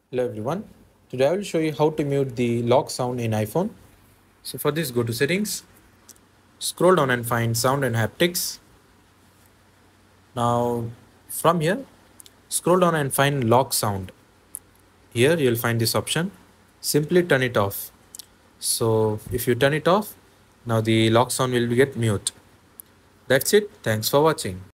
Hello everyone. Today I will show you how to mute the lock sound in iPhone. So for this, go to settings, scroll down and find sound and haptics. Now from here, scroll down and find lock sound. Here you'll find this option. Simply turn it off. So if you turn it off, now the lock sound will get mute. That's it. Thanks for watching.